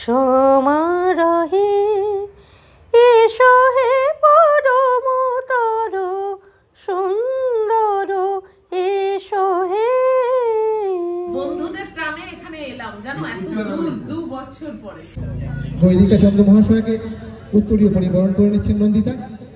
সমারোহে এসো হে পরমতর সুন্দর এসো হে। বন্ধুদের টানে এখানে এলাম জানো, এত দূর 2 বছর পরে। গৈরিকা চন্দ্র মহাশয়কে উত্তরীয় পরিবরণ করে নিচ্ছেন নন্দিতা।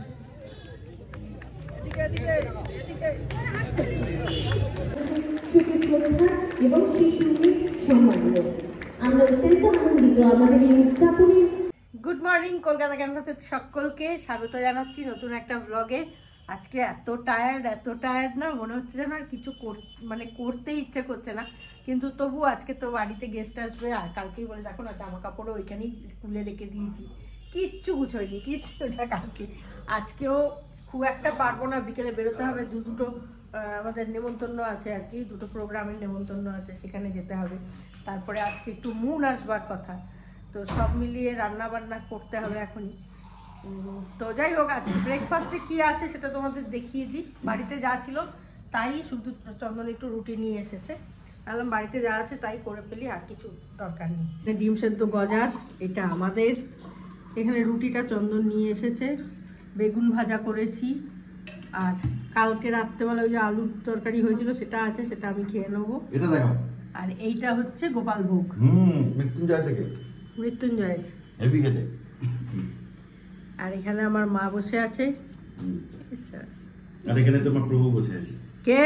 এবং শিশুদের সম্মানীয়, আমরা অত্যন্ত আনন্দিত আমাদের এই উদযাপনে। গুড মর্নিং কলকাতা ক্যানভাসের সকলকে স্বাগত জানাচ্ছি নতুন একটা ব্লগে। আজকে এত টায়ার্ড না, মনে হচ্ছে যেন আর কিছু করতে ইচ্ছে করছে না, কিন্তু তবু আজকে তো বাড়িতে গেস্ট আসবে, আর কালকেই বলে দেখো না জামা কাপড়ও ওইখানেই খুলে রেখে দিয়েছি, কিচ্ছু গুছোয়নি, কিচ্ছু না কালকে। আজকেও খুব একটা পারবো না, বিকেলে বেরোতে হবে, দুটো আমাদের নেমন্তন্ন আছে আর কি, দুটো প্রোগ্রামের নেমন্তন্ন আছে, সেখানে যেতে হবে। তারপরে আজকে একটু মুন আসবার কথা, তো সব মিলিয়ে রান্না বান্না করতে হবে এখনই। তো যাই হোক, আজকে ব্রেকফাস্টে কী আছে সেটা তোমাদের দেখিয়ে দিই। বাড়িতে যা ছিল তাই, শুধু চন্দন একটু রুটি নিয়ে এসেছে, বললাম বাড়িতে যা আছে তাই করে ফেলি, আর কিছু দরকার নেই। ডিম সেদ্ধ গজার এটা আমাদের, এখানে রুটিটা চন্দন নিয়ে এসেছে, বেগুন ভাজা করেছি, আর কালকে রাত্রেবেলা ওই যে আলুর তরকারি হয়েছিল সেটা আছে, সেটা আমি খেয়ে নেবো। এটা দেখো, আর এইটা হচ্ছে গোপাল ভোগ, মৃত্যুঞ্জয় থেকে, মৃত্যুঞ্জয়ের হেভি খেতে। আর এখানে আমার মা বসে আছে, আর এখানে তোমার প্রভু বসে আছে। কে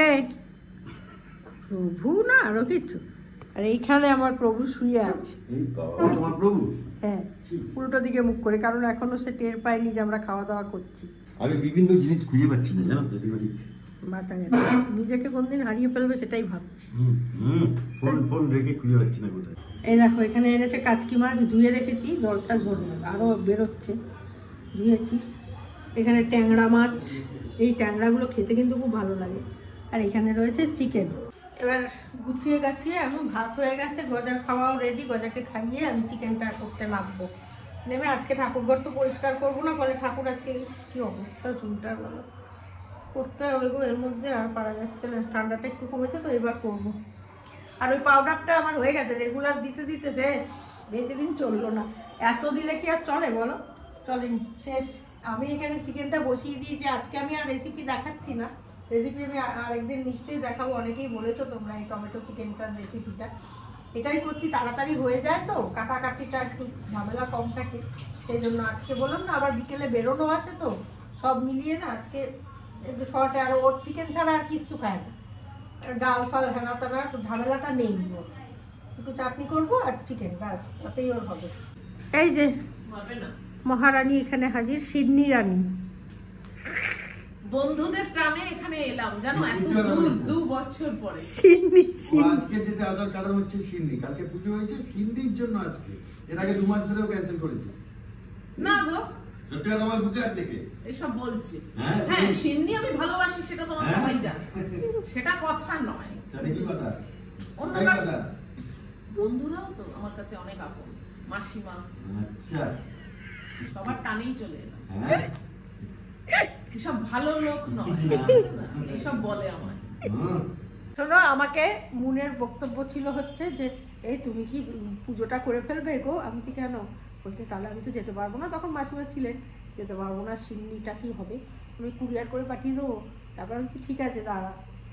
প্রভু না আরো কিছু, আর এইখানে আমার প্রভু শুয়ে আছে। এই বাবা, তোমার প্রভু? হ্যাঁ, উল্টো দিকে মুখ করে, কারণ এখনো সে টের পায়নি যে আমরা খাওয়া দাওয়া করছি। আমি বিভিন্ন জিনিস খুঁজে পাচ্ছি না, জানো তো, বাঁচা গেছে, নিজেকে কোনদিন হারিয়ে ফেলবে সেটাই ভাবছি। ফোন রেখে খুঁজে পাচ্ছি না কোথায়। এই দেখো, এখানে এনেছে কাচকি মাছ, ধুয়ে রেখেছি, জলটা ঝরবে, আরো বেরোচ্ছে, ধুয়েছি। এখানে ট্যাংরা মাছ, এই ট্যাংরাগুলো খেতে কিন্তু খুব ভালো লাগে। আর এখানে রয়েছে চিকেন। এবার গুছিয়ে গাছিয়ে আমি, ভাত হয়ে গেছে, গজা খাওয়াও রেডি, গজাকে খাইয়ে আমি চিকেনটা করতে নামবো। নেমে আজকে ঠাকুরঘর তো পরিষ্কার করবো না, ফলে ঠাকুর আজকে কি অবস্থা চুলটার, বলো, করতে হবে গো, এর মধ্যে আর পারা যাচ্ছে না। ঠান্ডাটা একটু কমেছে তো, এবার করবো। আর ওই পাউডারটা আমার হয়ে গেছে, রেগুলার দিতে দিতে শেষ, বেশি দিন চললো না। এত দিলে কি আর চলে বলো, চলেনি, শেষ। আমি এখানে চিকেনটা বসিয়ে দিয়েছি, আজকে আমি আর রেসিপি দেখাচ্ছি না, রেসিপি আমি আরেকদিন নিশ্চয়ই দেখাবো। অনেকেই বলেছো তোমরা এই টমেটো চিকেনটার রেসিপিটা, এটাই করছি, তাড়াতাড়ি হয়ে যায় তো, কাটাকাটিটা একটু ঝামেলা কম থাকে, সেই জন্য আজকে বললাম না, আবার বিকেলে বেরোনো আছে তো, সব মিলিয়ে না আজকে একটু শর্টে। আর ওর চিকেন ছাড়া আর কিচ্ছু খায় না, ডাল ফাল হেনা তেনা, ঝামেলাটা নেই, ওর একটু চাটনি করবো আর চিকেন, ব্যাস, তাতেই ওর হবে। এই যে মহারানী এখানে হাজির, সিডনি রানী। বন্ধুদের টানে এখানে এলাম জানো, এত দূর 2 বছর পরে। সিডনি, আজকে যেটা আসার কারণ হচ্ছে সিন্নি, কালকে পুজো হয়েছে সিন্নির জন্য আজকে, এর আগে 2 মাস ধরেও ক্যান্সেল করেছে। না গো, সত্যি কথা আমার বুঝার থেকে এসব বলছি। হ্যাঁ, হ্যাঁ, সিন্নি আমি ভালোবাসি, সেটা তোমার সবাই জানে, সেটা কথা নয়। তাহলে কি কথা? অন্যরা বন্ধুরাও তো আমার কাছে অনেক আপন, মাসিমা, আচ্ছা, সবার টানেই চলে এলাম। হ্যাঁ, এসব ভালো লোক নয়, এসব বলে আমায়। শোনো, আমাকে মুনের বক্তব্য ছিল হচ্ছে যে এই তুমি কি পুজোটা করে ফেলবে গো? আমি কি কেন? বলছে তাহলে আমি তো যেতে পারবো না, তখন মাসিমা ছিলেন, যেতে পারবো না, সিন্নিটা কি হবে, আমি কুরিয়ার করে পাঠিয়ে দেবো। তারপর আমি ঠিক আছে দাঁড়া,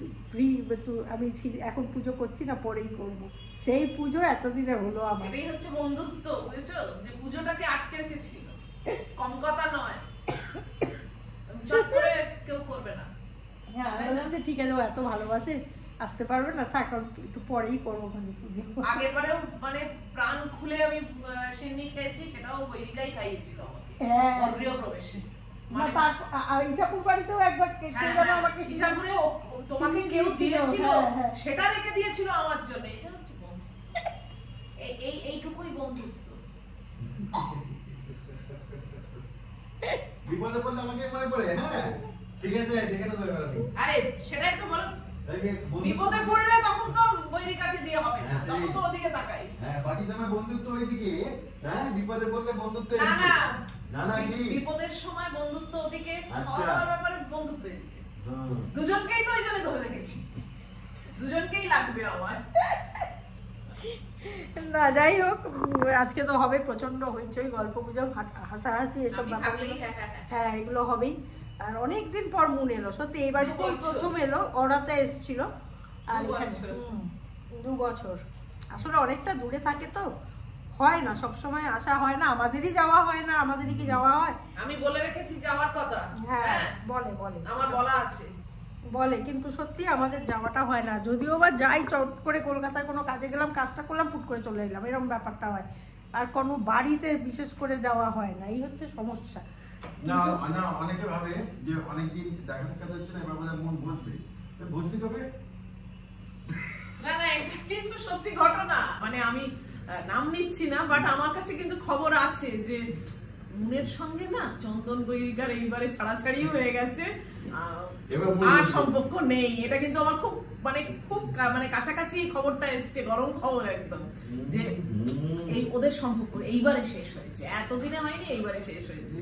আমি এখন পুজো করছি না, পরেই করবো। সেই পুজো এতদিনে হলো আমার। এটাই হচ্ছে বন্ধুত্ব, বুঝেছো, যে পুজোটাকে আটকে রেখেছিল, কম কথা নয়, চট করে কেউ করবে না। হ্যাঁ, আমি বললাম যে ঠিক আছে, ও এত ভালোবাসে, আসতে পারবে না, থাক একটু পরেই করবো পুজো। আগের বারেও মানে প্রাণ খুলে আমি সিন্নি খেয়েছি, সেটাও বৈরিকাই খাইয়েছিল আমাকে গৃহ প্রবেশে। ইচ্ছাপুর বাড়িতেও একবার আমাকে ইচ্ছাপুরে তোমাকে কেউ দিয়েছিল, সেটা রেখে দিয়েছিল আমার জন্য। এটা হচ্ছে বন্ধু, এইটুকুই বন্ধুত্ব। বিপদে পড়লে আমাকে মনে পড়ে। হ্যাঁ, ঠিক আছে, দেখে নেবো এবার আমি। আরে সেটাই তো বলো, বিপদে পড়লে তখন তো বৈরিকাকে দিয়ে হবে না, তখন তো ওদিকে তাকাই। হ্যাঁ, বাকি সময় বন্ধুত্ব ওইদিকে, হ্যাঁ, বিপদে পড়লে বন্ধুত্ব না এদিকে। না না না, কি বিপদের সময় বন্ধুত্ব ওদিকে, আচ্ছা, খাওয়ার ব্যাপারে বন্ধুত্ব এদিকে। দুজনকেই তো ওই জন্য ধরে রেখেছি, দুজনকেই লাগবে আমার। না যাই হোক, আজকে তো হবে প্রচন্ড হইচই, গল্প গুজব, হাসাহাসি, এসব আমি ব্যাপার। থাকলেই হ্যাঁ হ্যাঁ হ্যাঁ। হ্যাঁ এগুলো হবেই। আর অনেকদিন পর মুন এলো সত্যি, এইবার দু বছর। প্রথম এলো, ওরাতে এসেছিল। আর 2 এখানে বছর। 2 বছর। আসলে অনেকটা দূরে থাকে তো, হয় না সব সময় আসা হয় না, আমাদেরই যাওয়া হয় না, আমাদেরই কি যাওয়া হয়? আমি বলে রেখেছি যাওয়ার কথা। হ্যাঁ বলে বলে আমার বলা আছে। বলে, কিন্তু সত্যি আমাদের যাওয়াটা হয় না। যদিও বা যাই, চট করে কলকাতায় কোনো কাজে গেলাম, কাজটা করলাম, ফুট করে চলে এলাম, এরকম ব্যাপারটা হয়। আর কোনো বাড়িতে বিশেষ করে যাওয়া হয় না, এই হচ্ছে সমস্যা। না না, অনেকে ভাবে যে অনেকদিন দেখা সাক্ষাৎ হচ্ছে না, এবার বোধহয় মন বসবে। বসবি কবে? না না, এটা কিন্তু সত্যি ঘটনা। মানে আমি নাম নিচ্ছি না, বাট আমার কাছে কিন্তু খবর আছে যে মুনের সঙ্গে না চন্দন বৈরিকার এইবারে ছাড়াছাড়ি হয়ে গেছে, আর সম্পর্ক নেই। এটা কিন্তু আমার খুব মানে কাছাকাছি এই খবরটা এসছে, গরম খবর একদম, যে এই ওদের সম্পর্ক এইবারে শেষ হয়েছে, এতদিনে হয়নি, এইবারে শেষ হয়েছে।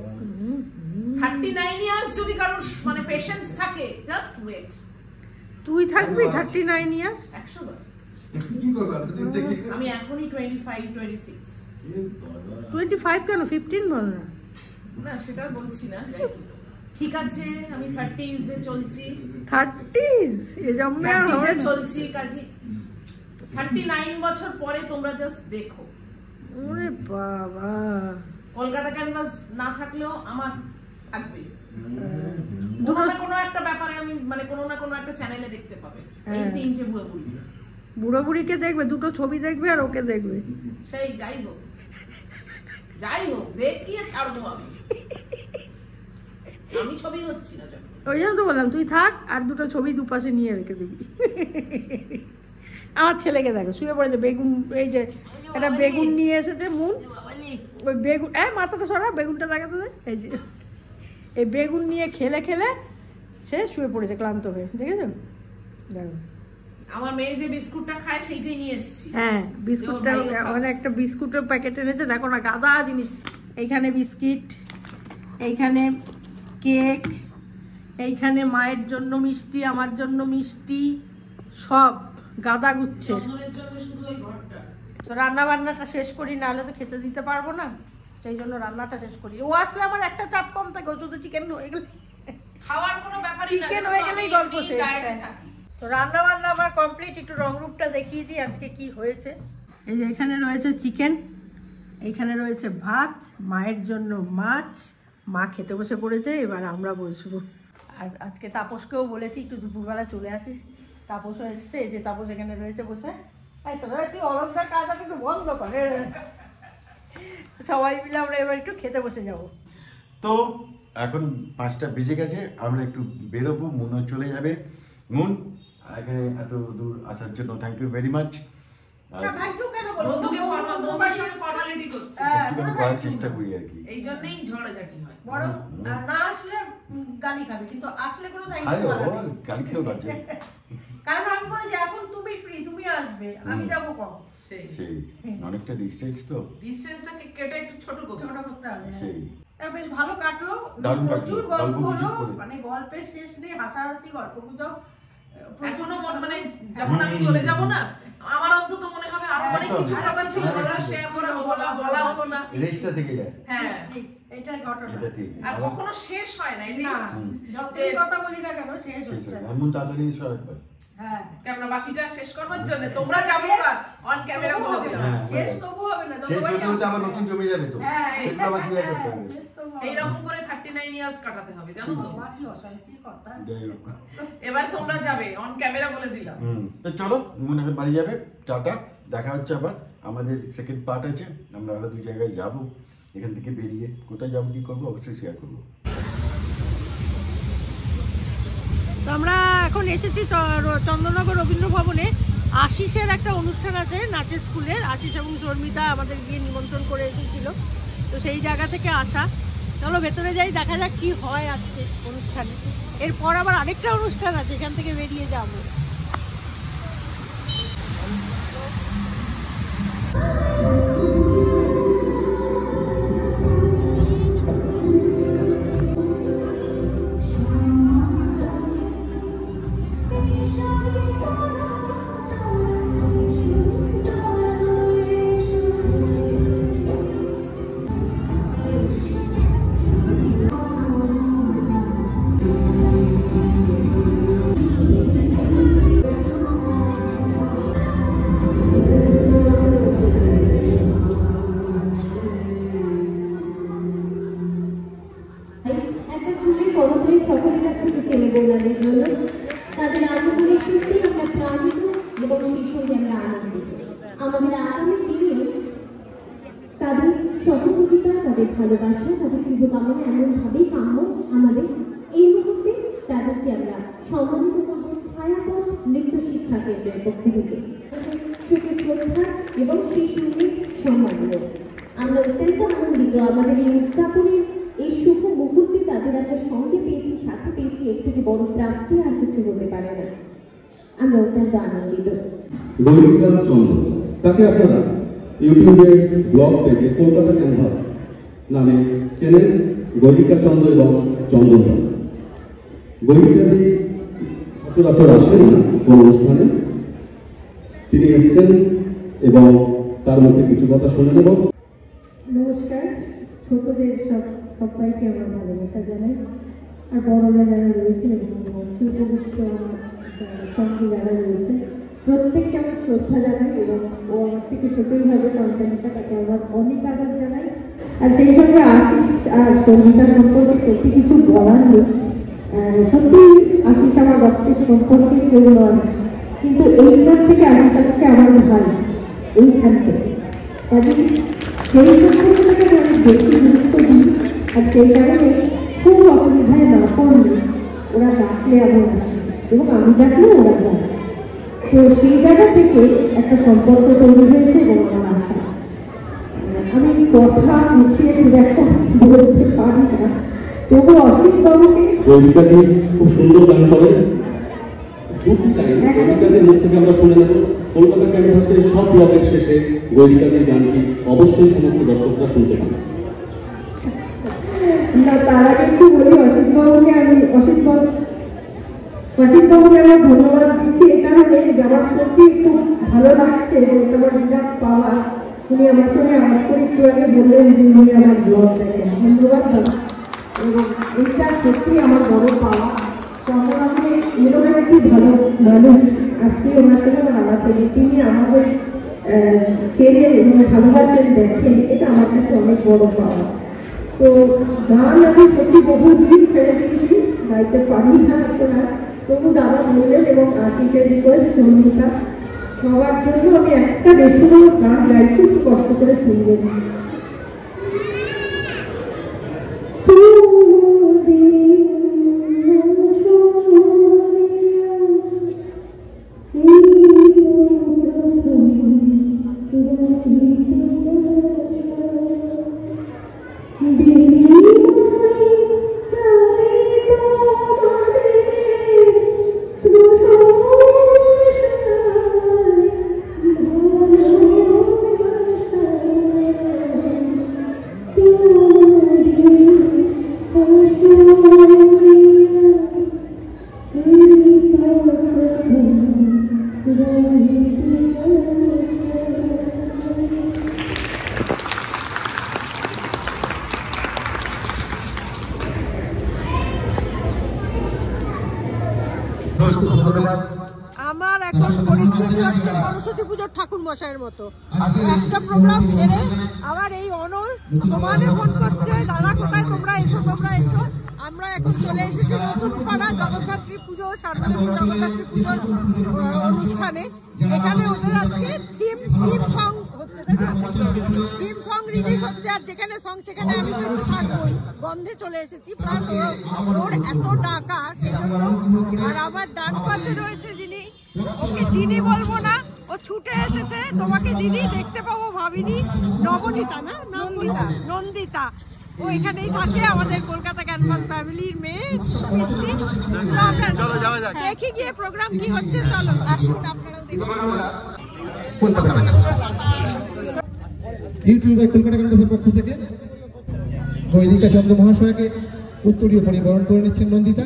39 ইয়ার্স যদি কারোর মানে পেশেন্স থাকে, জাস্ট ওয়েট। তুই থাকবি 39 ইয়ার্স? 100 বার। কি করবো এতদিন থেকে? আমি এখনই 25, 26। 25 কেন, 15 বল না। না সেটা বলছি না, যাই হোক। ঠিক আছে, আমি 30s এ চলছি, 30s এ জন্মে আর 30s হবে এ না। চলছি, কাজে 39 বছর পরে তোমরা জাস্ট দেখো। ওরে বাবা, কলকাতা ক্যানভাস না থাকলেও আমার থাকবে, দুটো কোনো না কোনো একটা ব্যাপারে আমি মানে কোনো না কোনো একটা চ্যানেলে দেখতে পাবে এই হ্যাঁ। 3টে বুড়ো বুড়িকে। বুড়ো বুড়িকে দেখবে, দুটো ছবি দেখবে আর ওকে দেখবে। সেই যাই হোক দেখিয়ে ছাড়বো আমি। আমি ছবি হচ্ছি না যখন। ওই জন্য তো বললাম তুই থাক, আর দুটো ছবি দুপাশে নিয়ে রেখে দিবি। আমার ছেলেকে দেখো শুয়ে পড়েছে, বেগুন, এই যে একটা বেগুন নিয়ে এসেছে মুন, ওই বেগুন, মাথাটা সরা, বেগুনটা দেখাতে দে, এই যে এই বেগুন নিয়ে খেলে খেলে সে শুয়ে পড়েছে ক্লান্ত হয়ে, দেখেছো? দেখো আমার মেয়ে যে বিস্কুটটা খায় সেইটাই নিয়ে এসেছি। হ্যাঁ বিস্কুটটা, ওর ভাইও খাবে। মানে একটা বিস্কুটের প্যাকেট এনেছে, দেখো না গাদা জিনিস, এইখানে বিস্কিট, এইখানে কেক, এইখানে মায়ের জন্য মিষ্টি, আমার জন্য মিষ্টি, সব গাদা গুচ্ছে। চন্দনের জন্য শুধু ওই ঘরটা। তো রান্না বান্নাটা শেষ করি, নাহলে তো খেতে দিতে পারবো না, সেই জন্য রান্নাটা শেষ করি। ও আসলে আমার একটা চাপ কম থাকে, ও শুধু চিকেন হয়ে গেলে, খাওয়ার কোনো ব্যাপারই না, চিকেন হয়ে গেলেই গল্প শেষ। ডায়েটে থাকি। তো রান্না বান্না আমার কমপ্লিট, একটু রংরূপটা দেখিয়ে দিই আজকে কি হয়েছে। এই যে এখানে রয়েছে চিকেন, এইখানে রয়েছে ভাত, মায়ের জন্য মাছ, মা খেতে বসে পড়েছে, এবার আমরা বসবো। আর আজকে তাপসকেও বলেছি একটু দুপুরবেলা চলে আসিস, তাপসও এসছে, এই যে তাপস এখানে রয়েছে বসে। তুই অলকদার কাজটা একটু বন্ধ করে, সবাই মিলে আমরা এবার একটু খেতে বসে যাবো। তো এখন 5টা বেজে গেছে, আমরা একটু বেরোবো, মুনও চলে যাবে। মুন এখানে এত দূর আসার জন্য thank you very much. Thank you কেন বলবো, বন্ধুকে বন্ধুর সঙ্গে ফর্মালিটি করছে, একটুখানি করার চেষ্টা করি আর কি। এই জন্যই ঝগড়াঝাটি হয়। বড় না আসলে গালি খাবে, কিন্তু আসলে কোনো থ্যাংক আরে ইউ ও গালি খেয়েও আছে, কারণ আমি বলি যে এখন তুমি ফ্রি, তুমি আসবে, আমি যাবো কম, সেই সেই অনেকটা ডিস্টেন্স তো, ডিসটেন্সটাকে কেটে একটু ছোট করতে ছোট করতে হবে। সেই বেশ ভালো কাটলো, দারুণ প্রচুর কাটলো, গল্প গল্প হলো, গুজব করে। মানে গল্পের শেষ নেই, হাসাহাসি, গল্প গুজব। এখনো মানে যখন আমি চলে যাব না, আমার অন্তত মনে হবে আরো অনেক কিছু কথা ছিল যেটা শেয়ার করা বলা হলো না। রেসটা থেকে যায়, হ্যাঁ, ঠিক, এটার ঘটনা এটা ঠিক। আর কখনো শেষ হয় না, এটাই না, হচ্ছে। যতই কথা বলি না কেন শেষ শেষ হচ্ছে হয় না। এমন তাড়াতাড়ি সব একবার। হ্যাঁ ক্যামেরা বাকিটা শেষ করবার জন্য তোমরা যাবে এবার অন ক্যামেরা বলে দিলাম। হ্যাঁ, শেষ তবু হবে না, শেষ যতবারই হতে হতে আবার নতুন জমে যাবে তো, হ্যাঁ, সেগুলো আবার ক্লিয়ার করতে হবে। শেষ তবু হবে না। এইরকম করে 39 ইয়ার্স কাটাতে হবে, জানো তো? বাবা, কি অশান্তির কথা। যাই হোক, এবার তোমরা যাবে অন ক্যামেরা বলে দিলাম। তো চলো মুন এখন বাড়ি যাবে, টাটা, দেখা হচ্ছে আবার। আমাদের সেকেন্ড পার্ট আছে, আমরা আরো 2 জায়গায় যাব, এখান থেকে বেরিয়ে কোথায় যাবো কি করবো অবশ্যই শেয়ার করবো। তো আমরা এখন এসেছি চন্দননগর রবীন্দ্র ভবনে, আশিসের একটা অনুষ্ঠান আছে নাচের স্কুলের, আশিস এবং শর্মিতা আমাদের গিয়ে নিমন্ত্রণ করে এসেছিল, তো সেই জায়গা থেকে আসা। চলো ভেতরে যাই, দেখা যাক কি হয় আজকে অনুষ্ঠানে। এরপর আবার আরেকটা অনুষ্ঠান আছে, এখান থেকে বেরিয়ে যাবো। Thank you. ওনাদের জন্য। তাদের আগমনের সত্যি আমরা প্রাণিত এবং সেই সঙ্গে আমরা আনন্দিত। আমাদের আগামী দিনে তাদের সহযোগিতা, তাদের ভালোবাসা, তাদের শুভকামনা এমনভাবেই কাম্য আমাদের। এই মুহূর্তে তাদেরকে আমরা সম্মানিত করব ছায়াপথ নৃত্য শিক্ষা কেন্দ্রের পক্ষ থেকে শ্রদ্ধা এবং সেই সঙ্গে সম্মানীয়। আমরা অত্যন্ত আনন্দিত আমাদের এই উদযাপনের এই শুভ মুহূর্তে তাদের আমরা সঙ্গে পেয়েছি, সাথে পেয়েছি। এর থেকে বড় প্রাপ্তি আর কিছু হতে পারে না। আমরা অত্যন্ত আনন্দিত। গৈরিকা চন্দ্র, তাকে আপনারা ইউটিউবে ব্লগ পেজে কলকাতা ক্যানভাস নামে চেনেন। গৈরিকা চন্দ্র এবং চন্দনদা। গৈরিকাদি সচরাচর আসেন না কোন অনুষ্ঠানে, তিনি এসছেন এবং তার মধ্যে কিছু কথা শুনে নেব। নমস্কার, ছোটদের সবাইকে আমার ভালোবাসা জানাই, আর বড়রা যারা রয়েছে এবং মঞ্চে উপবিষ্ট সঙ্গে যারা রয়েছে প্রত্যেককে আমার শ্রদ্ধা জানাই এবং ও আমার থেকে ছোটই ভাবে সন্তানটা, তাকে আমার অনেক আদর জানাই। আর সেই সঙ্গে আশিস আর সঙ্গীতা সম্পর্কে সত্যি কিছু বলার নেই। সত্যি আশিস আমার রক্তের সম্পর্কে কেউ নয়, কিন্তু এইখান থেকে আশিস আজকে আমার ভাই, এইখান থেকে কাজে সেই সম্পর্কটাকে অনেক বেশি গুরুত্ব দিই। আর সেই কারণে খুব অসুবিধায় না পড়লে ওরা ডাকলে আমি আসি এবং আমি ডাকলে ওরা যায়। তো সেই জায়গা থেকে একটা সম্পর্ক তৈরি হয়েছে এবং আমার আশা। আমি কথা গুছিয়ে খুব একটা বলতে পারি না, তবু অসীম বাবুকে গৈরিকাদি খুব সুন্দর গান করেন। দুটি লাইন গৈরিকাদের মুখ থেকে আমরা শুনে নেব। কলকাতা ক্যানভাসের সব ব্লগের শেষে গৈরিকাদের গানটি অবশ্যই সমস্ত দর্শকরা শুনতে পান। না, তার আগে একটু বলি অসিত বাবুকে আমি ধন্যবাদ দিচ্ছি। এই কারণে আমার সত্যি খুব ভালো লাগছে এবং আমার বিরাট পাওয়া। উনি আমার সঙ্গে আমার করে একটু আগে বললেন যে উনি আমার ব্লগ দেখেন, ধন্যবাদ দাদা। এবং এইটা সত্যি আমার বড় পাওয়া। চন্দ্রবাবু এরকম একটি ভালো মানুষ, আজকে ওনার সঙ্গে আমার আলাপ হয়েছে, তিনি আমাদের চেনেন এবং ভালোবাসেন, দেখেন, এটা আমার কাছে অনেক বড় পাওয়া। তো গান আমি সত্যি বহুদিন ছেড়ে দিয়েছি, গাইতে পারি না এখন আর, তবু দাদা বললেন এবং আশিসের রিকোয়েস্ট সঙ্গীতা সবার জন্য আমি একটা বেসুরো গান গাইছি, একটু কষ্ট করে শুনবেন। আমার এখন পরিস্থিতি হচ্ছে সরস্বতী পুজোর ঠাকুর মশাইয়ের মতো। একটা প্রোগ্রাম সেরে আবার এই অনল সমানে ফোন করছে, দাদা কোথায়, তোমরা এসো, তোমরা এসো। আমরা এখন চলে এসেছি নতুন পাড়া জগদ্ধাত্রী পুজো, সার্বজনীন জগদ্ধাত্রী পুজোর অনুষ্ঠানে। এখানে ওদের আজকে থিম সং হচ্ছে, থিম সং রিলিজ হচ্ছে। আর যেখানে সং সেখানে আমি কিন্তু থাকবোই, গন্ধে চলে এসেছি। প্লাস ওর এত টাকা সেজন্য। আর আমার ডান পাশে রয়েছে যিনি, ওকে যিনি বলবো না, ও ছুটে এসেছে, তোমাকে দিদি দেখতে পাবো ভাবিনি, নবনীতা না নন্দিতা। ও এখানেই থাকে, আমাদের কলকাতা ক্যানভাস ফ্যামিলির মেয়ে। দেখি গিয়ে প্রোগ্রাম কি হচ্ছে, চলো আসুন আপনারাও দেখুন। ইউটিউবে কলকাতা ক্যানভাসের পক্ষ থেকে গৈরিকা চন্দ্র মহাশয়কে উত্তরীয় পরিবরণ করে নিচ্ছেন নন্দিতা।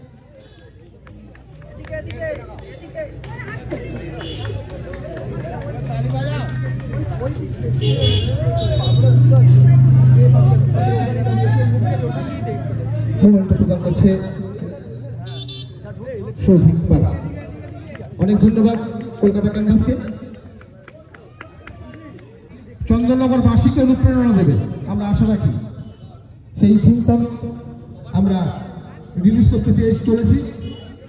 মোমেন্ট প্রদান করছে সৌভিক পাল। অনেক ধন্যবাদ কলকাতা ক্যানভাসকে। চন্দননগর বাসীকে অনুপ্রেরণা দেবে আমরা আশা রাখি। সেই থিম সং আমরা রিলিজ করতে চলেছি।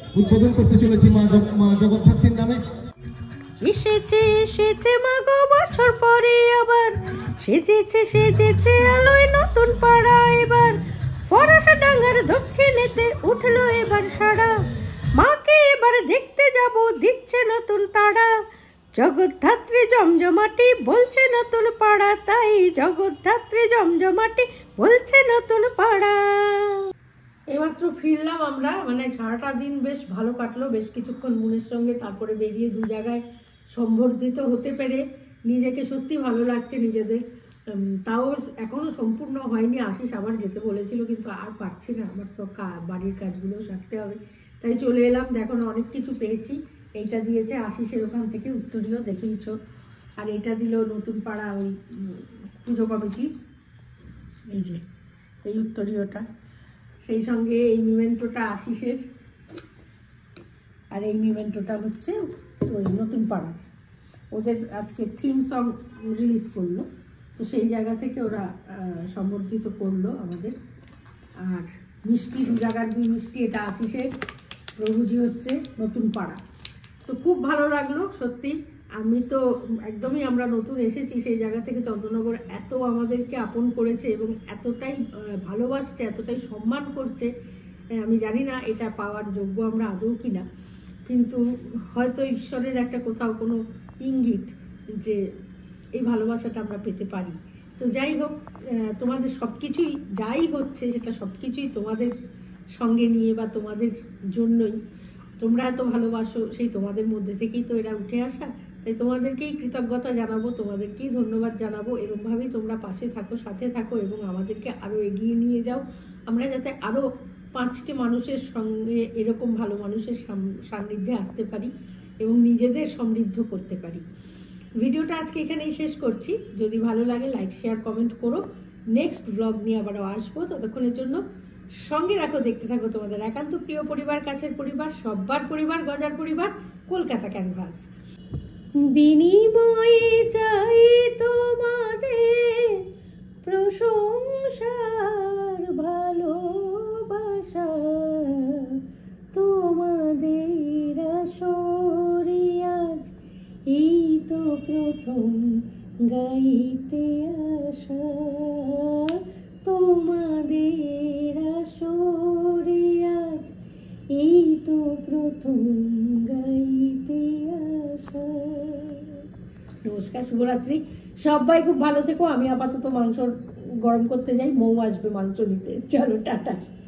উদ্বোধন করতে চলেছি মা জগদ্ধাত্রীর নামে। এসেছে এসেছে মাগো বছর পরে আবার, সেজেছে সেজেছে আলোয় নতুন পাড়া এবার, ফরাসা ডাঙ্গার দক্ষিণেতে উঠলো এবার সারা, মাকে এবার দেখতে যাব দিচ্ছে নতুন তারা, জগদ্ধাত্রী জমজমাটি বলছে নতুন পাড়া, তাই জগদ্ধাত্রী জমজমাটি বলছে নতুন পাড়া। এইমাত্র ফিরলাম আমরা, মানে সারাটা দিন বেশ ভালো কাটলো, বেশ কিছুক্ষণ মুনের সঙ্গে, তারপরে বেরিয়ে দু জায়গায় সম্বর্ধিত হতে পেরে নিজেকে সত্যি ভালো লাগছে নিজেদের। তাও এখনো সম্পূর্ণ হয়নি, আশিস আবার যেতে বলেছিল কিন্তু আর পারছি না, আমার তো বাড়ির কাজগুলো সারতে হবে, তাই চলে এলাম। দেখো না অনেক কিছু পেয়েছি, এইটা দিয়েছে আশিসের ওখান থেকে উত্তরীয়, দেখেইছ, আর এইটা দিল নতুন পাড়া ওই পুজো কমিটি, এই যে এই উত্তরীয়টা, সেই সঙ্গে এই মিমেন্টোটা আশিসের, আর এই মিমেন্টোটা হচ্ছে ওই নতুন পাড়া, ওদের আজকে থিম সং রিলিজ করলো, তো সেই জায়গা থেকে ওরা সম্বর্ধিত করলো আমাদের। আর মিষ্টি, দু জায়গার দুই মিষ্টি, এটা আশিসের, প্রভুজি হচ্ছে নতুন পাড়া। তো খুব ভালো লাগলো সত্যি, আমি তো একদমই, আমরা নতুন এসেছি সেই জায়গা থেকে চন্দ্রনগর এত আমাদেরকে আপন করেছে এবং এতটাই ভালোবাসছে, এতটাই সম্মান করছে, আমি জানি না এটা পাওয়ার যোগ্য আমরা আদৌ কিনা, কিন্তু হয়তো ঈশ্বরের একটা কোথাও কোনো ইঙ্গিত যে এই ভালোবাসাটা আমরা পেতে পারি। তো যাই হোক, তোমাদের সব কিছুই যাই হচ্ছে সেটা সব কিছুই তোমাদের সঙ্গে নিয়ে বা তোমাদের জন্যই, তোমরা এত ভালোবাসো, সেই তোমাদের মধ্যে থেকেই তো এরা উঠে আসা, তাই তোমাদেরকেই কৃতজ্ঞতা জানাবো, তোমাদেরকেই ধন্যবাদ জানাবো। এরকমভাবেই তোমরা পাশে থাকো, সাথে থাকো এবং আমাদেরকে আরও এগিয়ে নিয়ে যাও, আমরা যাতে আরও 5টি মানুষের সঙ্গে এরকম ভালো মানুষের সান্নিধ্যে আসতে পারি এবং নিজেদের সমৃদ্ধ করতে পারি। ভিডিওটা আজকে এখানেই শেষ করছি, যদি ভালো লাগে লাইক শেয়ার কমেন্ট করো, নেক্সট ব্লগ নিয়ে আবারও আসবো, ততক্ষণের জন্য সঙ্গে রাখো, দেখতে থাকো তোমাদের একান্ত প্রিয় পরিবার, কাছের পরিবার, সব্বার পরিবার, গজার পরিবার, কলকাতা ক্যানভাস। বিনিময়ে চাই তোমাদের প্রশংসার ভালোবাসা, তোমাদের আসরে আজ এই তো প্রথম গাইতে আসা, তোমাদের আসরে আজ এই তো প্রথম গাইতে আসা। নমস্কার, শুভরাত্রি, সবাই খুব ভালো থেকো। আমি আপাতত মাংস গরম করতে যাই, মৌ আসবে মাংস নিতে, চলো টাটা।